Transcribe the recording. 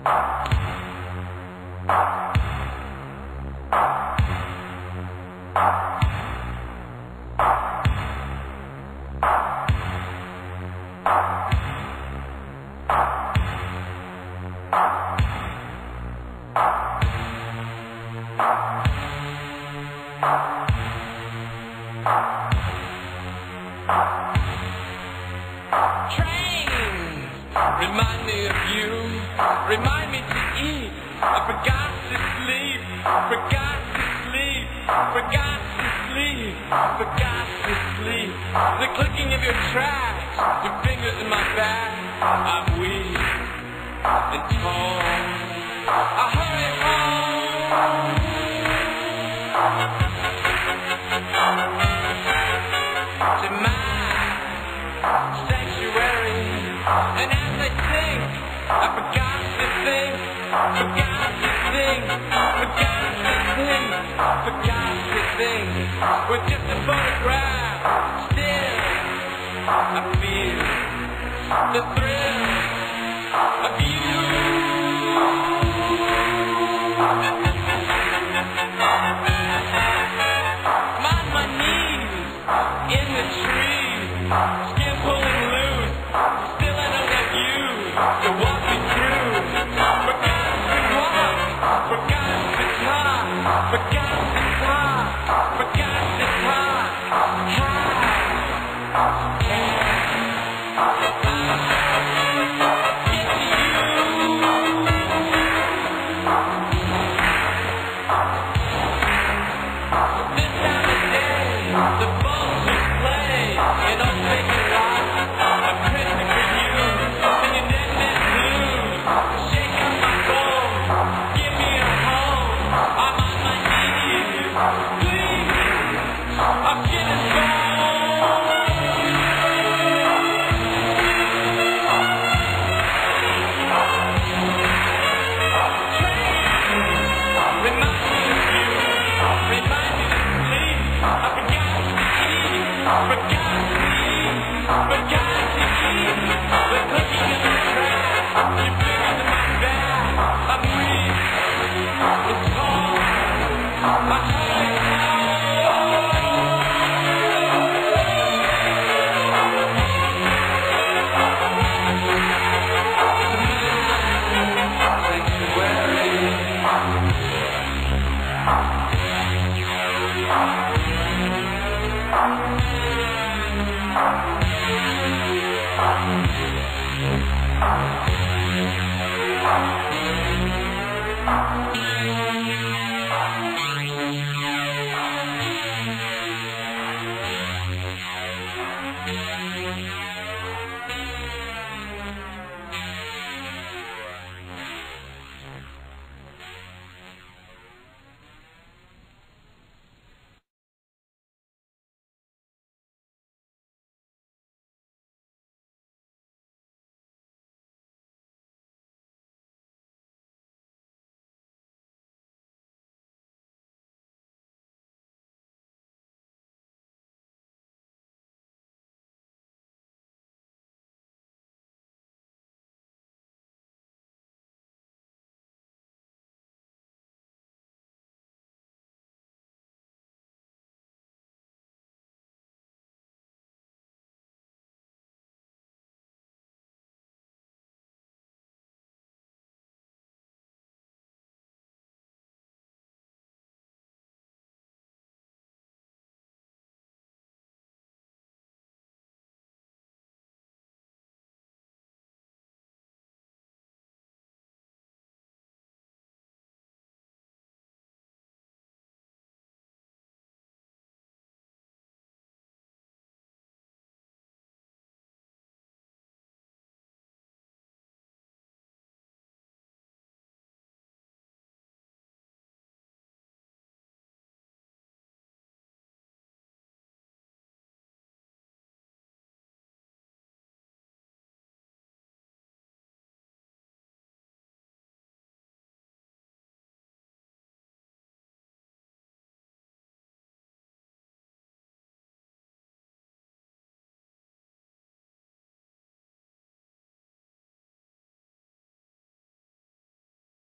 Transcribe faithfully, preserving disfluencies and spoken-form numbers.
Remind me of you, remind me to eat. I forgot to sleep, forgot to sleep, forgot to sleep, forgot to sleep. The clicking of your tracks, your fingers in my back. I'm weak and torn. I hurry home. To my sanctuary. And as I sing, I forgot to think, forgot to think, forgot to think, forgot to think. With just a photograph, still I feel the thrill of you. I'm on my knees in the trees, skin pulling loose. Still I know that you to walk me through. Forgot to walk, forgot to talk, forgot to talk, forgot to talk. How can I get to you? This time of day, the vultures play in all vacant life. I'm critic for you, and your net net blues. Shake up my bones, give me a home. I'm on my knees, please. I'm getting bold. Remind me of you, remind me to sleep. I forgot to eat, forgot to eat, forgot to eat. The cooking in the trash, your fingers in my back. I'm weak, it's cold, I hurry home. Sanctuary.